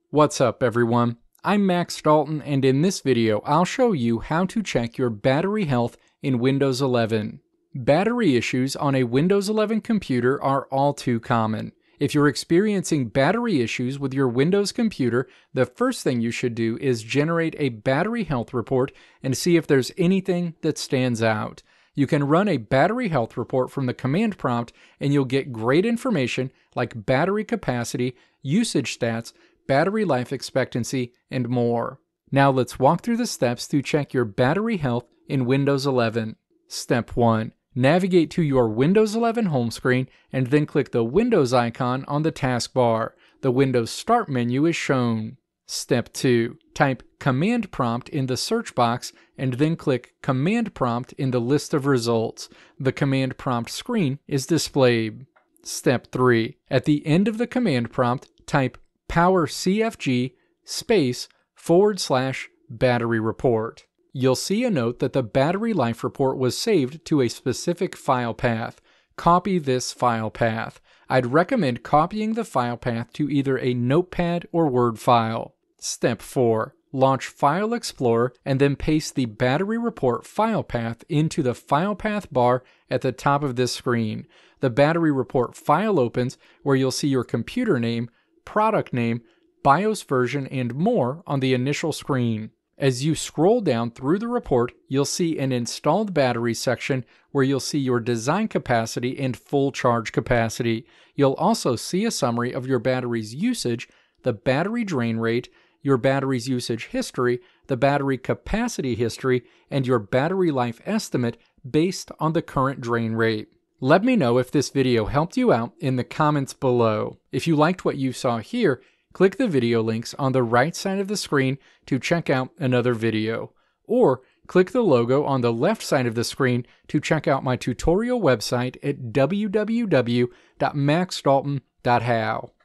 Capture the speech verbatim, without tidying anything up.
What's up everyone? I'm Max Dalton, and in this video I'll show you how to check your battery health in Windows eleven. Battery issues on a Windows eleven computer are all too common. If you're experiencing battery issues with your Windows computer, the first thing you should do is generate a battery health report and see if there's anything that stands out. You can run a battery health report from the command prompt and you'll get great information like battery capacity, usage stats, battery life expectancy, and more. Now let's walk through the steps to check your battery health in Windows eleven. Step one. Navigate to your Windows eleven home screen and then click the Windows icon on the taskbar. The Windows Start menu is shown. Step two. Type Command Prompt in the search box and then click Command Prompt in the list of results. The Command Prompt screen is displayed. Step three. At the end of the command prompt, type power C F G space forward slash battery report. You'll see a note that the battery life report was saved to a specific file path. Copy this file path. I'd recommend copying the file path to either a Notepad or Word file. Step four. Launch File Explorer and then paste the battery report file path into the file path bar at the top of this screen. The battery report file opens where you'll see your computer name, product name, BIOS version, and more on the initial screen. As you scroll down through the report, you'll see an installed battery section where you'll see your design capacity and full charge capacity. You'll also see a summary of your battery's usage, the battery drain rate, your battery's usage history, the battery capacity history, and your battery life estimate based on the current drain rate. Let me know if this video helped you out in the comments below. If you liked what you saw here, click the video links on the right side of the screen to check out another video. Or click the logo on the left side of the screen to check out my tutorial website at w w w dot max dalton dot how.